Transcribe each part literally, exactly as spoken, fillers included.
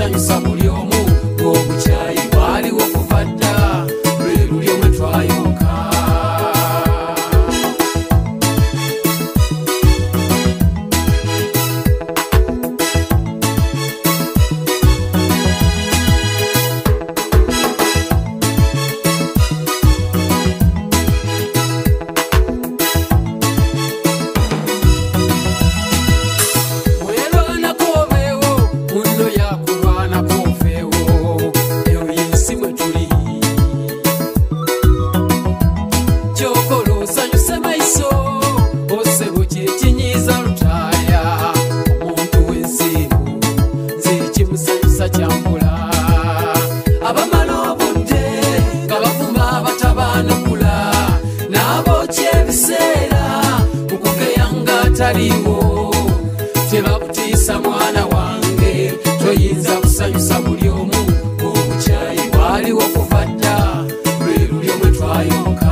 kusanyusa buli omu ng'obukyayi bwaliwo kuva dda lwe lulyo mwe twayonka. Tebakutiisa mwana wange toyinza kusanyusa buli omu ng'obukyayi bwaliwo kuva dda lwe lulyo mwe twayonka.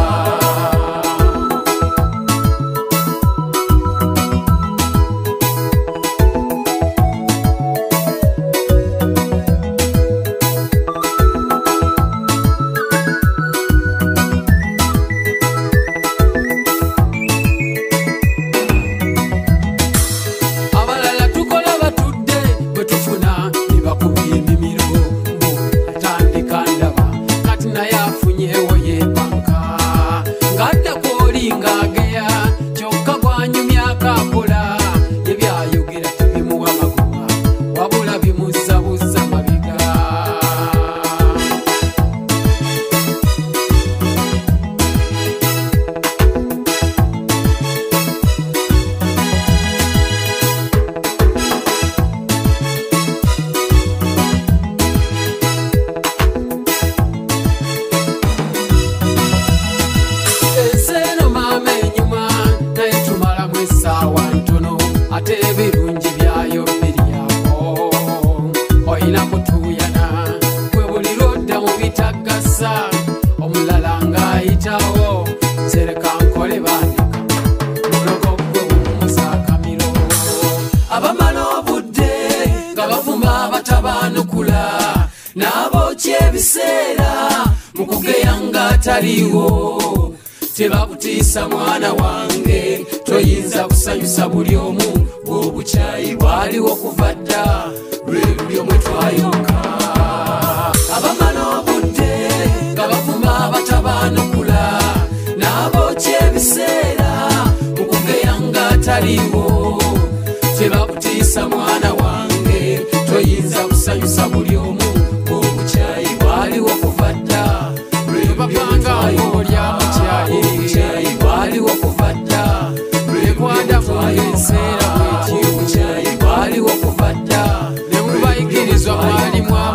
Tebakutiisa mwana wange toyinza kusanyusa buli omu ng'obukyayi bwaliwo kuva dda lwe lulyo mwe twayonka. Abamala obudde nga bavuma abatabaanukula n'abookya ebiseera mu kugeya ng'ataliwo. Tebakutiisa mwana wange toyinza kusanyusa buli omu ng'obukyayi bwaliwo kuva dda lwe lulyo mwe twayonka. Obukyayi bwaliwo kuva dda lwe bwadamu enseera bw'ekyo. Obukyayi bwaliwo kuva dda ne mu bayigirizwa mwalimu